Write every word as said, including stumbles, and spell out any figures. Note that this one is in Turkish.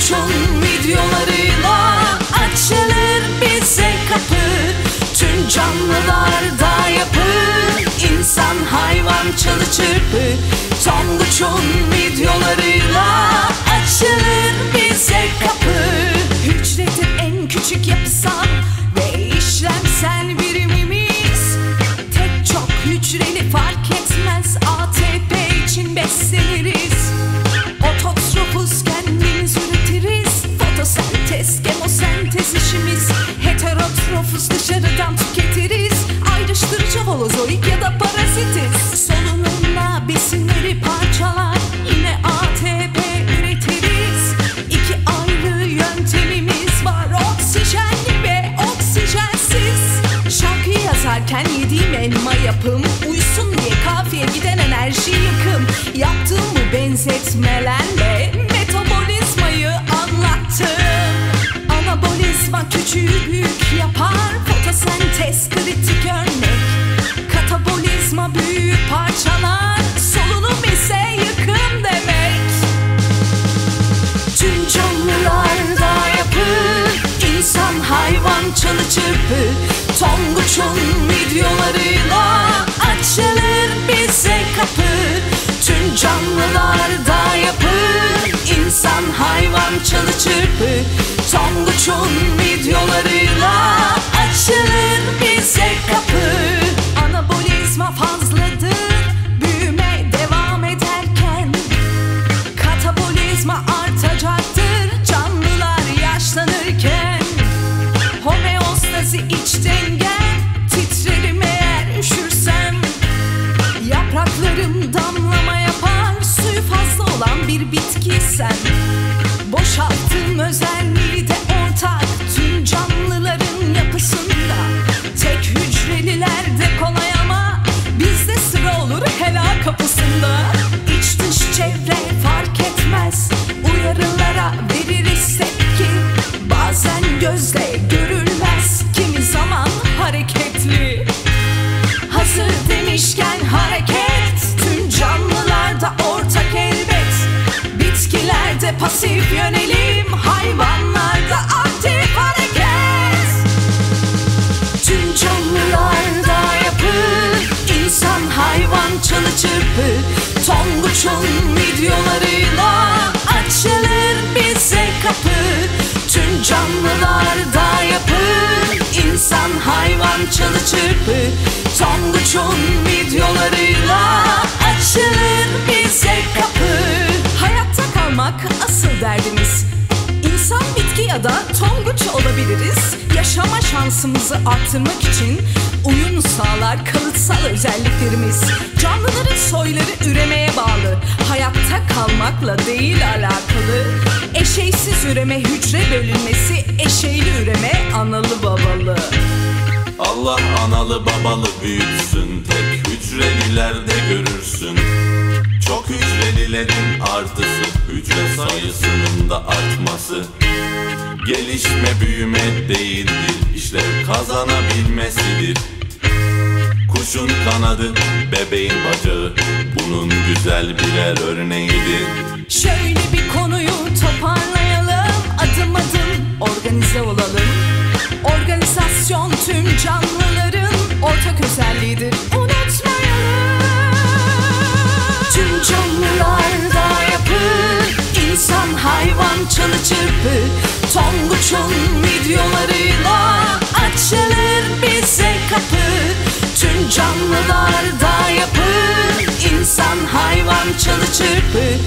Tonguç'un videolarıyla açılır bize kapı. Tüm canlılarda yapı, insan, hayvan, çalı çırpı. Tonguç'un videolarıyla açılır bize kapı. Hücredir en küçük yapısal ve işlemsel birimimiz. Tek çok hücreli fark etmez, A T P için besleniriz. Ototrofuz, kendimiz üretiriz. Fotosentez, gemosentez işimiz. Heterotrofuz, dışarıdan tüketiriz. Ayrıştırıcı holozoik ya da parazitiz. Solunumla besinleri parçalar, yine A T P üretiriz. İki ayrı yöntemimiz var, oksijenli ve oksijensiz. Şarkı yazarken yediğim elma yapım, uyusun diye kafiye giden enerji yıkım. Yaptığım bu benzetmelerle metabolizmayı anlattım. Anabolizma küçüğü büyük yapar, fotosentez kritik örnek. Katabolizma büyük parçalar, solunum ise yıkım demek. Tüm canlılarda yapı, insan, hayvan, çalı çırpı. Tonguç'un videolarıyla açılır bize kapı. Tüm canlılarda yapı, insan, hayvan, çalı çırpı. Tonguç'un videolarıyla açılır bize kapı. Anabolizma fazladır, büyüme devam ederken. Katabolizma artacaktır, canlılar yaşlanırken. Homeostazi iç dengem, titrerim eğer üşürsem. Yapraklarım damlama yapar, suyu fazla olan bir bitkisem. Boşaltım özelliği de ortak tüm canlıların yapısında. Tek hücrelilerde kolay ama bizde sıra olur helal kapısında. İç dış çevre fark etmez, uyarılara veririz tepki. Bazen gözle görülmez, kimi zaman hareketli. Hazır demişken hareket, tüm canlılarda ortak elbet. Bitkilerde pasif yönelim, hayvanlarda aktif hareket. Tüm canlılarda yapı, insan, hayvan, çalı çırpı. Tonguç'un videolarıyla açılır bize kapı. Tüm canlılarda yapı, insan, hayvan, çalı çırpı. Tonguç'un videolarıyla açılır bize kapı. Hayatta kalmak asıl derdimiz. İnsan, bitki ya da tonguç olabiliriz. Yaşama şansımızı arttırmak için uyum sağlar kalıtsal özelliklerimiz. Canlıların soyları üremeye bağlı, hayatta kalmakla değil alakalı. Eşeysiz üreme, hücre bölünmesi, eşeyli üreme, analı babalı. Allah analı babalı büyütsün, tek hücrelilerde görürsün. Çok hücrelilerin artısı, hücre sayısının da artması. Gelişme büyüme değildir, işlev kazanabilmesidir. Kuşun kanadı, bebeğin bacağı, bunun güzel birer örneğidir. Şöyle bir konuyu toparlayalım, adım adım organize olalım. Organizasyon tüm canlıların ortak özelliğidir, unutmayalım. Tüm canlılarda yapı, insan, hayvan, çalı çırpı. Tonguç'un videolarıyla açılır bize kapı. Tüm canlılarda yapı, insan, hayvan, çalı çırpı.